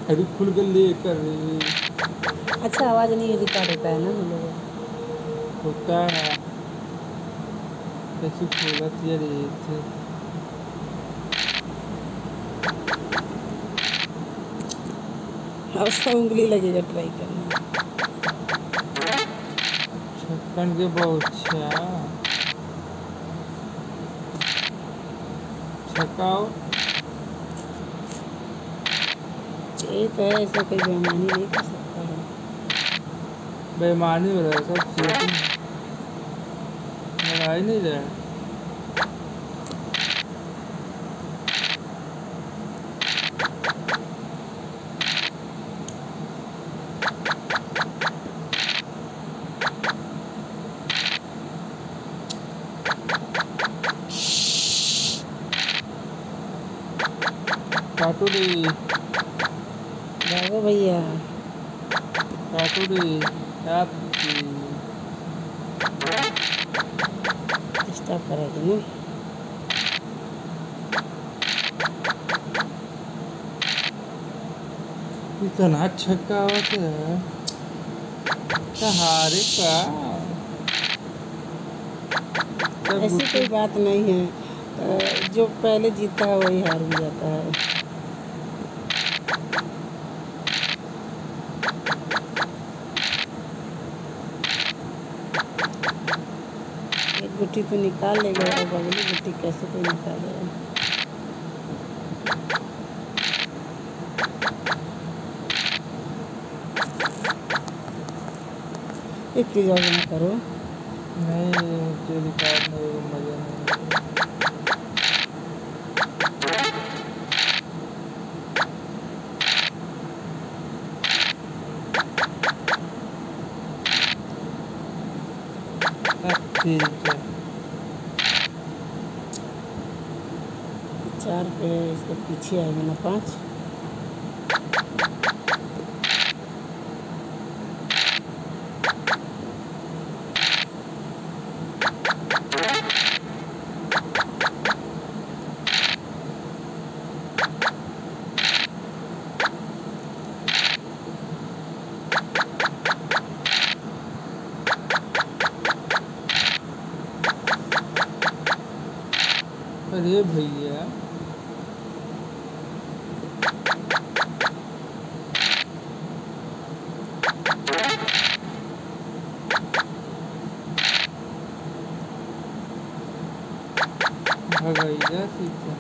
अभी खुल के लेकर अच्छा आवाज़ नहीं रिकॉर्ड होता है ना हम लोग होता है कैसे खोला थी यार ये थे और सब उंगली लगेगा ट्राई करना। छक्कन के बहुत अच्छा छक्काओ ये तो है, ऐसा कोई बेईमानी नहीं कर सकता है। बेईमानी हो रहा है सब चीटिंग लड़ाई नहीं रहा काटूरी भागो भैया काटूरी डिस्टर्ब करेगी ना। इतना छक्का होता है हारे का ऐसी कोई बात नहीं है, जो पहले जीता है वही हार भी जाता है। एक गुट्टी तो निकाल लेगा और अगली गुट्टी कैसे कोई निकालेगा। एक चीज़ और ना करो नहीं मुझे निकालने में मजा नहीं ठीक है 4 पे इसके पीछे आएगा ना 5। अरे भैया भगाइया सीधा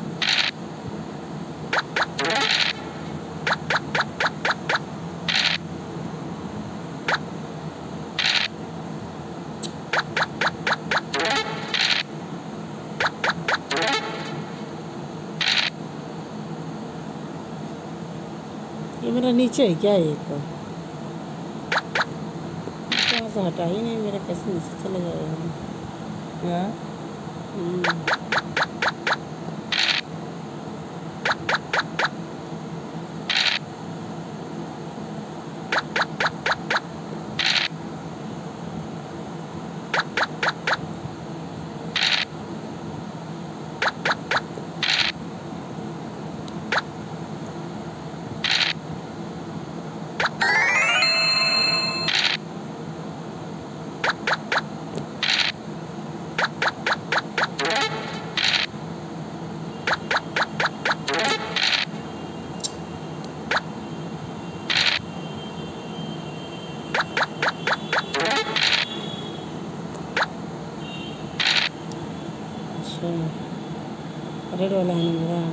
ये मेरा नीचे है क्या? ये तो कहाँ से हटा ही नहीं, मेरा कैसे नीचे चला जाएगा। क्या अच्छा रेड वाला है ना मेरा।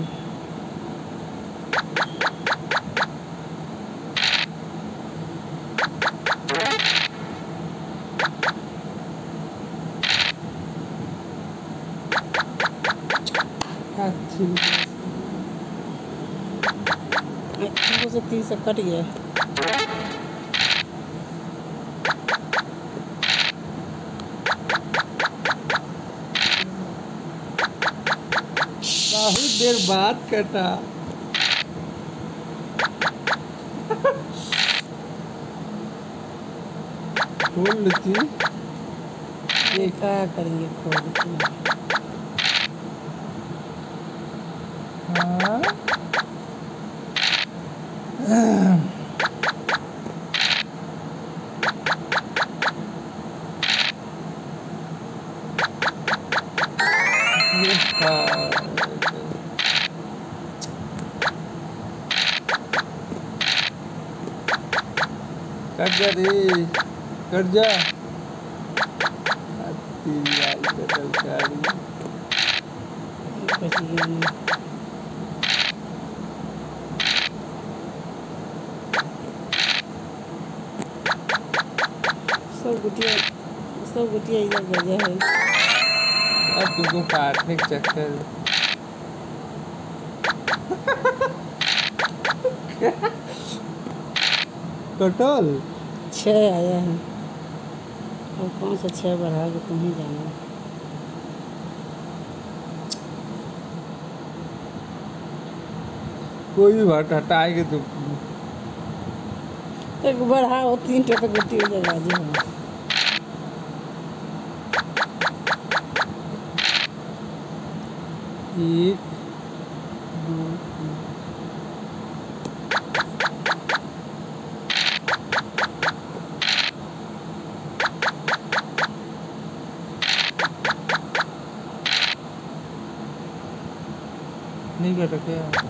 से 3 से कट गया। बहुत देर बाद कटा खोल लेती ये क्या करेंगे खोल के। हाँ कट जा रे, कट जा। तेरी आई का तरकारी बच गया नहीं। सब गुटिया इधर गजा है। अब तुमको काटने के चक्कर टोटल 6 आया है और कौन सा 6 बढ़ा के तुम ही जानो। कोई भी बात हटाएंगे तो एक बढ़ाओ 3 तो गुटी हो जाएगा जो है। एक दो तीन नहीं कटा क्या?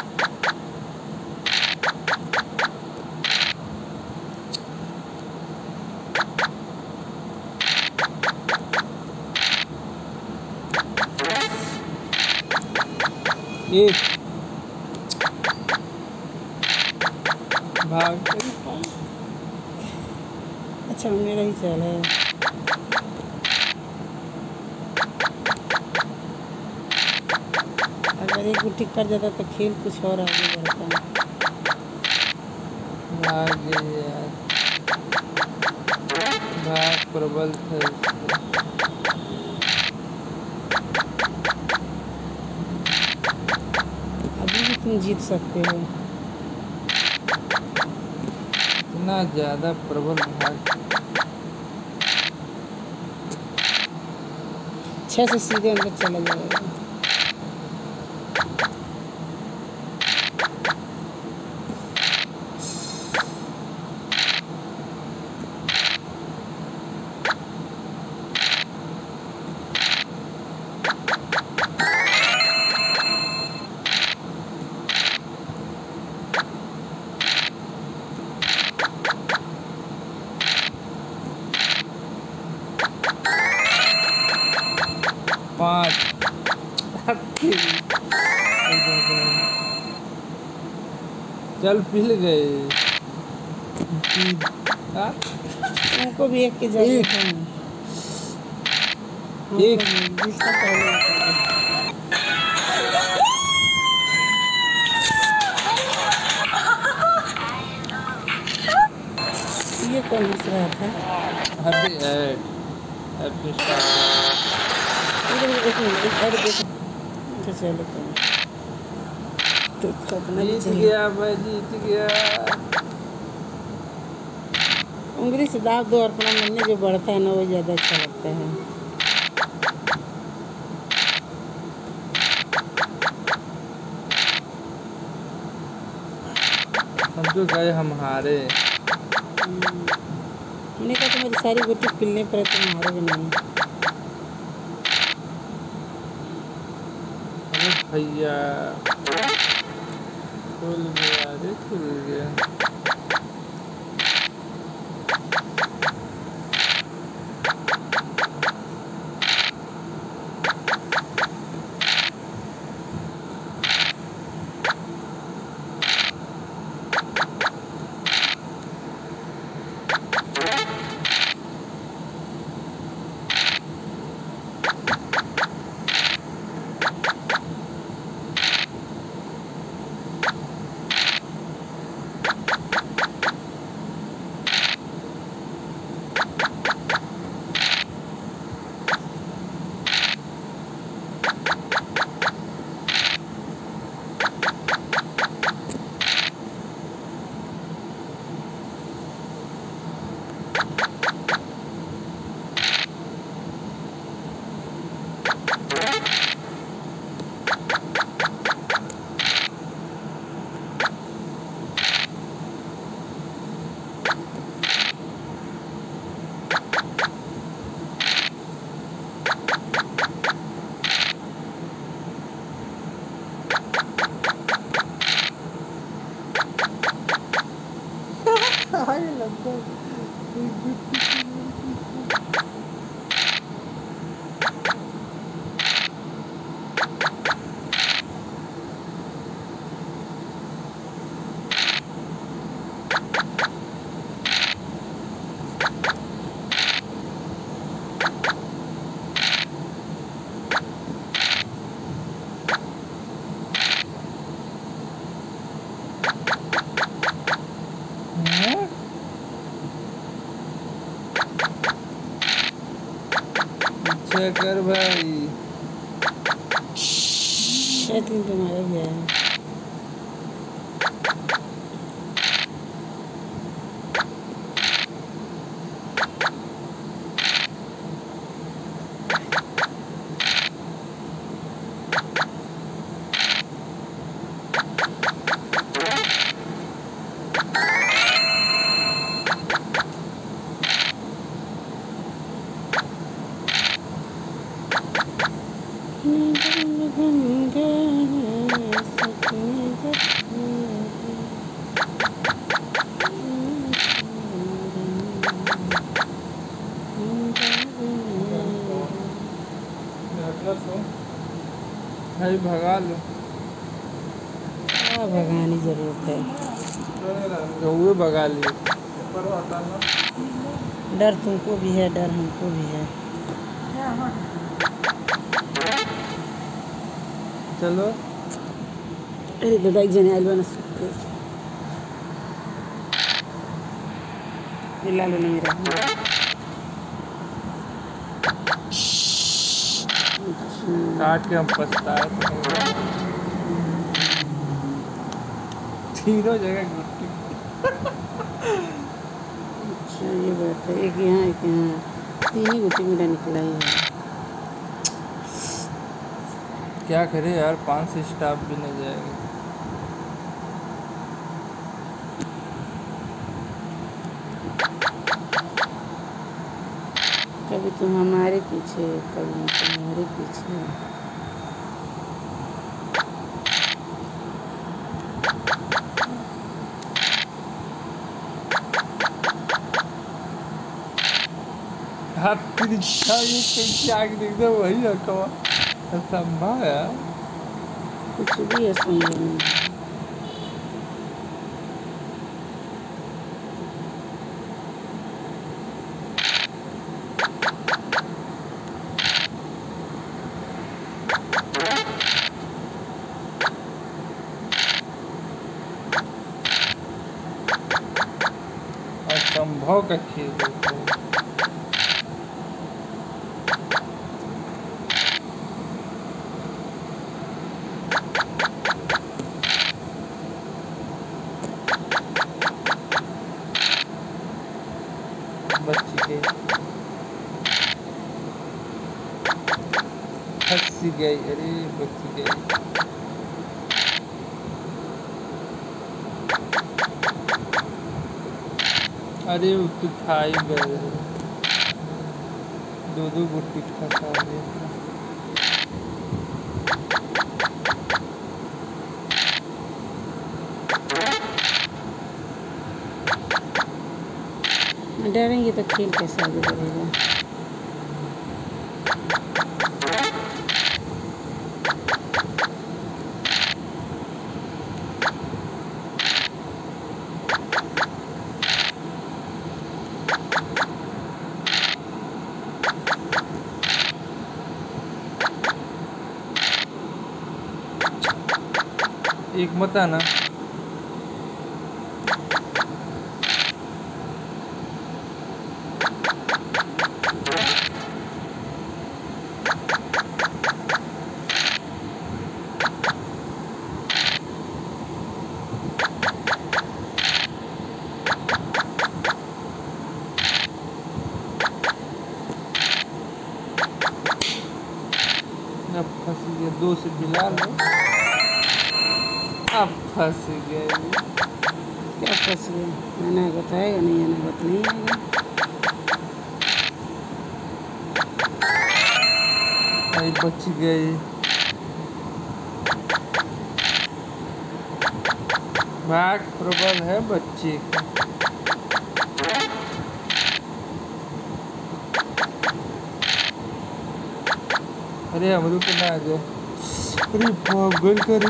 एक भाग अच्छा मेरा ही चल है। अगर एक गुट्टी कट जाता तो खेल कुछ और आगे बढ़ता। भाग यार, भाग प्रबल था उसका। अभी भी तुम जीत सकते हो। इतना ज्यादा प्रबल भाग 6 से सीधे अंदर चला जाएगा। पाँच चल पिल गए। उनको भी एक की जरूरत है। एक जिसका पहले होता है। ये कौन हंस रहा था? हैप्पी हैप्पी एक मिनट एक और देख। तो चलो तो खतना जीत गया, मैं जीत गया। उंगली से दाब दो और अपना मन में जो बढ़ता है ना वो ज़्यादा अच्छा लगता है। हम तो गए, हम हारे। मैंने कहा तुम्हारी सारी गुट्टी पिलने पर तुम हारोगे नहीं। अरे भैया खुल गया रे, खुल गया। क्या कर भाई? 6-3 तुम्हारा भी है। भाई भगा लो। क्या भगाने की जरूरत है? वो भगा लिए। डर तुमको भी है, डर हमको भी है। चलो। अरे दादा एक जने आइल बना ला लो ना मेरा। काट के हम पछताए। तीनों जगह गुट्टी। अच्छा ये बात है। एक यहाँ एक यहाँ, 3 ही गुट्टी मेरा निकला ही है। क्या करे यार, 5 से स्टाफ भी नहीं जाएगा। कभी तुम हमारे पीछे, कभी हम तुम्हारे पीछे। हाथ तिरछा ये कैसे आगे देख दो, वही रखा असंभव है। कुछ भी असंभव नहीं है। असंभव का खेल है। बच गई, फंस गई। अरे बच गई। अरे वो तो था ही गए। 2 गुट्टी फंसा दिया। डरेंगे तो खेल कैसे आगे बढ़ेगा? एक मत आना। अब फंस गए। 2 से मिला लो। अब फंस गए। क्या फंस गए? अनागत आएगा नहीं, अनागत नहीं आएगा। भाई बच गए। भाग प्रबल है बच्चे का। अरे हमरू पे ना आ जाए। अरे पागल करे।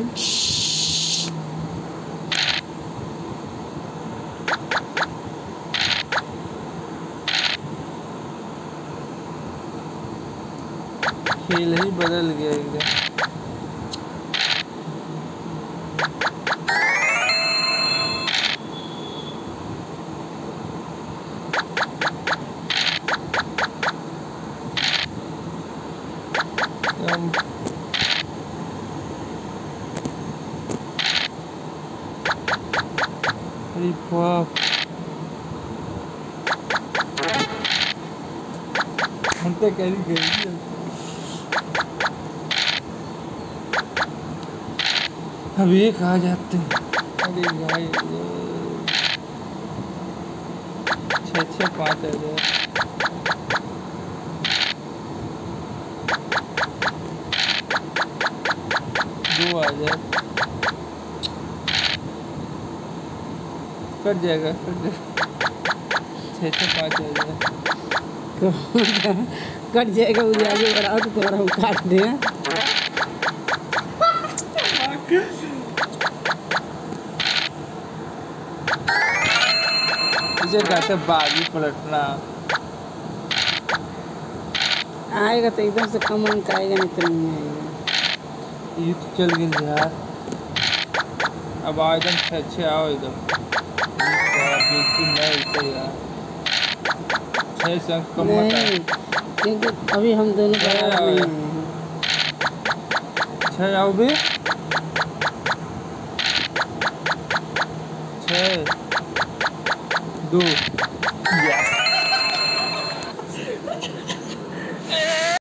खेल ही बदल गया एकदम। अरे बाप, हम तो कैरी गई। अब एक आ जाते हैं। अरे भाई 6-6 5 आ जाए। दो आ जाए, कट जाएगा, कट जाएगा। 6-6 5 आ जाए। कट जाएगा, मुझे आगे बढ़ाओ तो तुम्हारा हम काट दें। इसे कहते बाजी पलटना। आएगा तो एकदम से कम अंक आएगा, नहीं तो नहीं आएगा। ये तो चल गई यार। अब आओ एकदम 6-6 आओ एकदम। नहीं यार 6 से अंक कम मत नहीं, क्योंकि अभी हम दोनों बराबर नहीं आए हैं। 6 आओ भी। 6 2 या